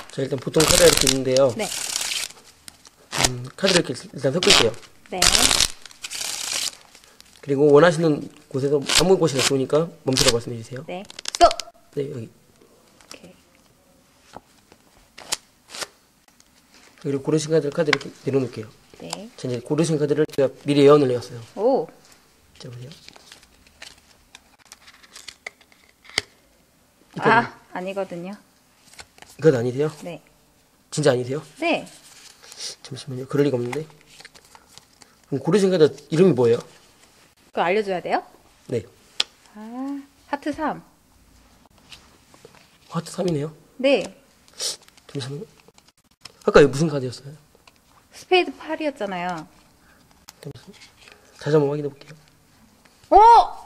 자, 일단 보통 카드가 이렇게 있는데요. 네. 카드를 이렇게 일단 섞을게요. 네. 그리고 원하시는 곳에서 아무 곳이나 좋으니까 멈추라고 말씀해주세요. 네. 스톱! 네, 여기. 오케이. 그리고 고르신 카드를 이렇게 내려놓을게요. 네. 자, 이제 고르신 카드를 제가 미리 예언을 해왔어요. 오. 자, 보세요. 아, 아니거든요. 이건 아니세요? 네. 진짜 아니세요? 네. 잠시만요. 그럴 리가 없는데. 그럼 고르신 카드 이름이 뭐예요? 그거 알려줘야 돼요? 네. 아, 하트 3. 하트 3이네요. 네. 잠시만요. 아까 이거 무슨 카드였어요? 스페이드 8이었잖아요. 다시 한번 확인해 볼게요. 오!